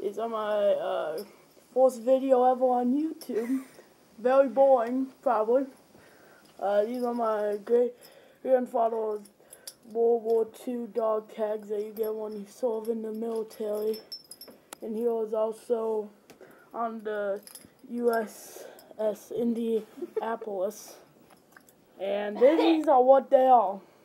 These are my first video ever on YouTube. Very boring, probably. These are my great-grandfather's World War II dog tags that you get when you serve in the military. And he was also on the USS Indianapolis. And these are what they are.